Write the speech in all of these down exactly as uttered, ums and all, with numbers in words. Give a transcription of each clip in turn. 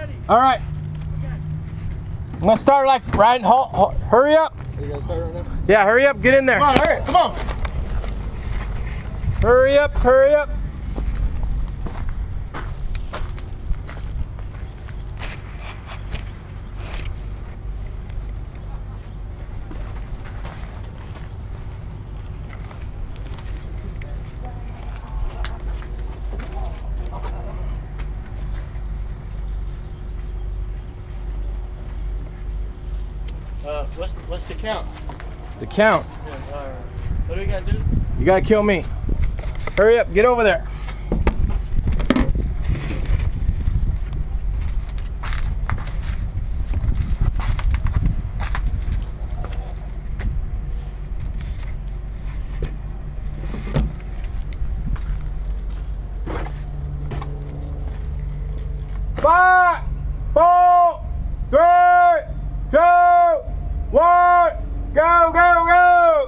All right. Okay. I'm gonna start like right. Hold, hold, hurry up. You gonna start right now? Yeah, hurry up. Get in there. Come on, hurry, come on. Hurry up. Hurry up. Uh, what's what's the count? The count. Yeah, uh, what do we gotta do? You gotta kill me. Hurry up. Get over there. Five, four, three, two, one, go, go, go!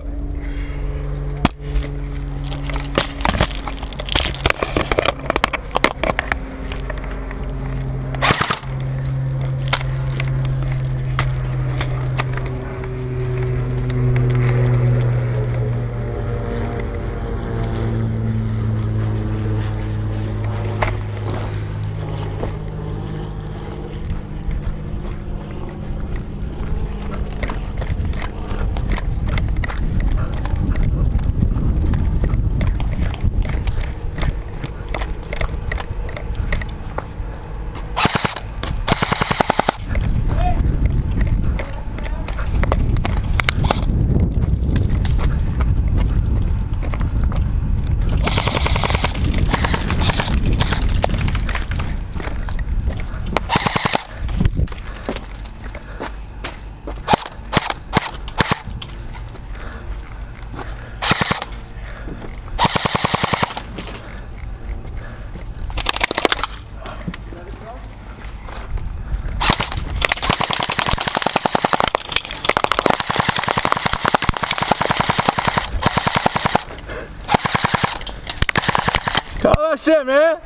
Call that shit, man.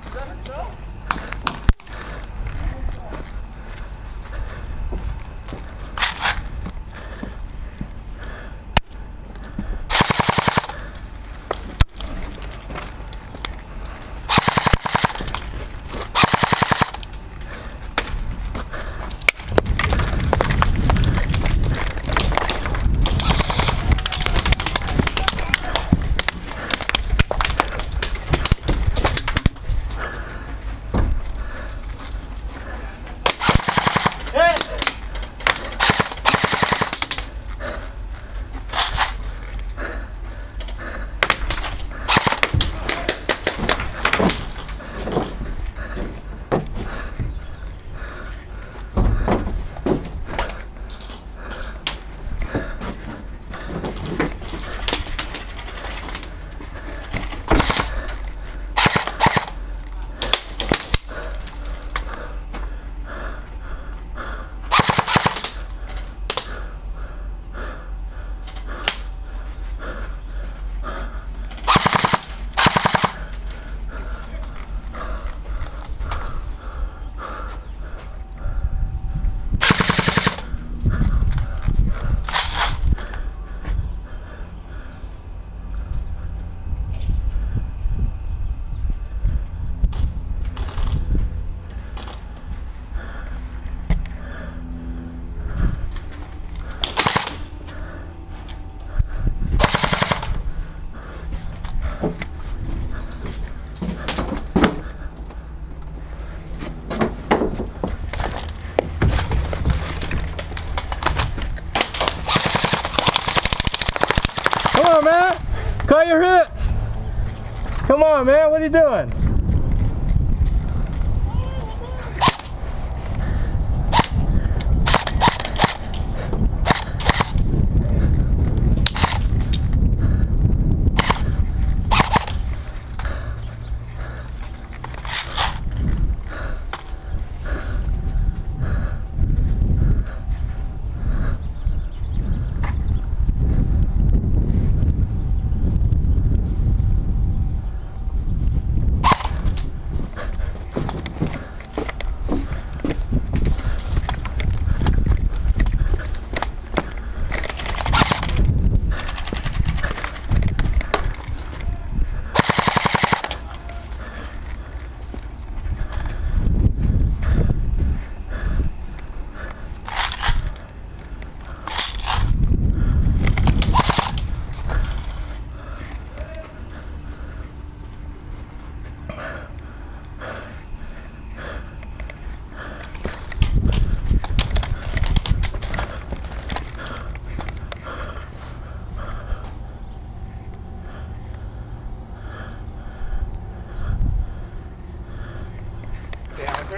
Come on, man. Call your hits. Come on, man. What are you doing?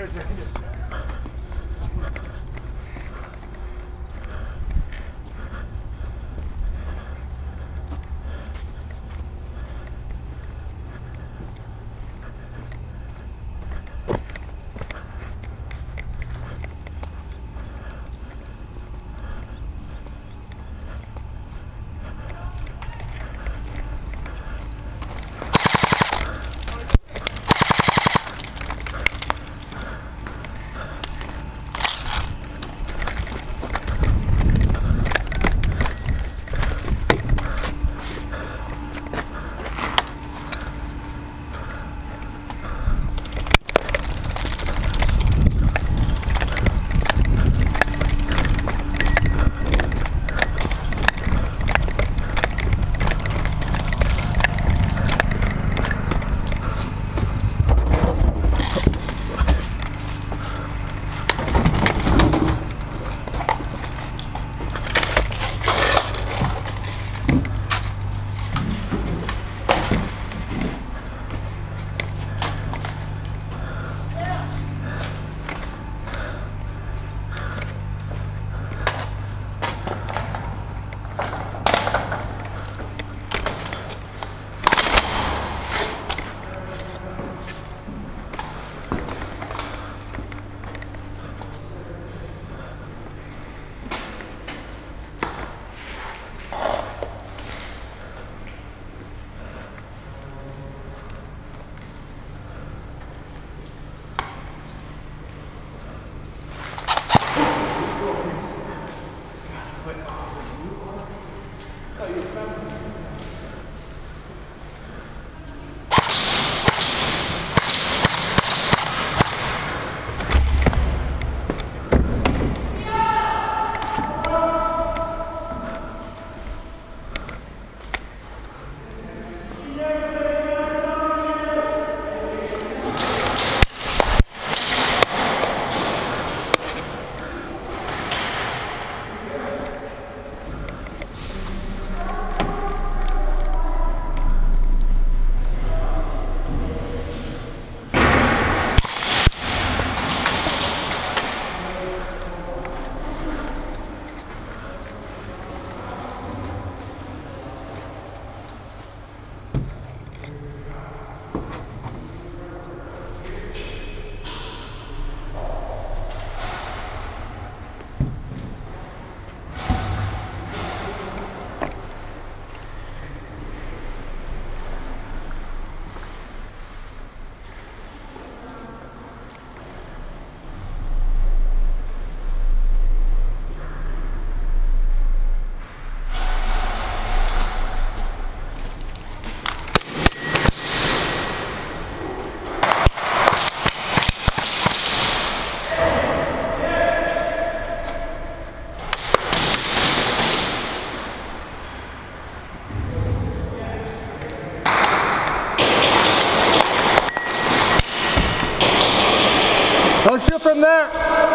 good, you're good. Don't shoot from there.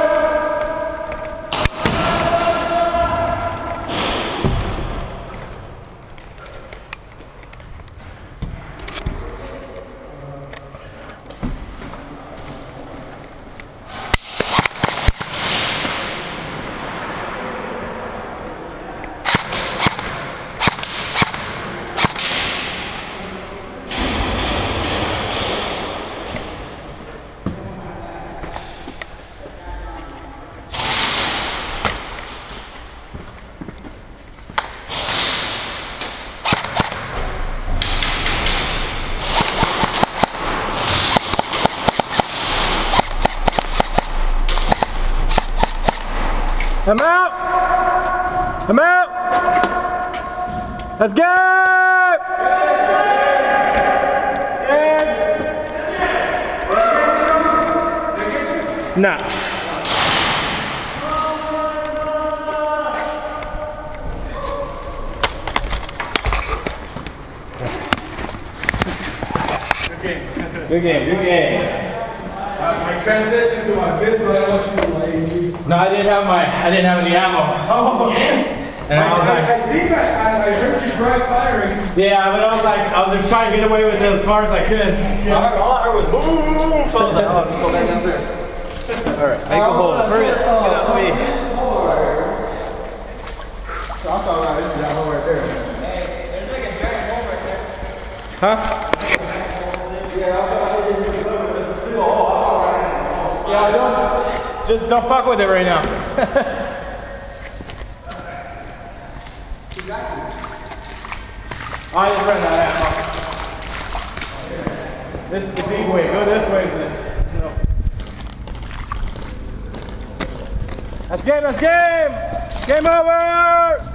I'm out! I'm out! Let's go! Nah. Good game. Good game, good game. I transitioned to my pistol. I want you to like. No, I didn't have my, I didn't have any ammo. Oh, okay. And I, I was like, I, I think I, I, I heard you dry firing. Yeah, but I was like, I was like trying to get away with it as far as I could. Yeah. All I heard was boom, boom, boom. So I was like, oh, let's go back downstairs. Alright, make a hole. Hurry up. Get up, me. So I'm talking about this hole right there. Hey, there's like a giant hole right there. Huh? Yeah, I'm talking about this big old hole. Yeah, don't, just don't fuck with it right now. I just ran that out. This is the big way. Go this way. No. That's game, that's game! Game over!